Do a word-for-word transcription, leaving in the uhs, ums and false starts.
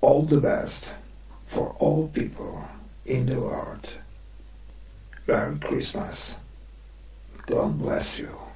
all the best for all people in the world. Merry Christmas. God bless you.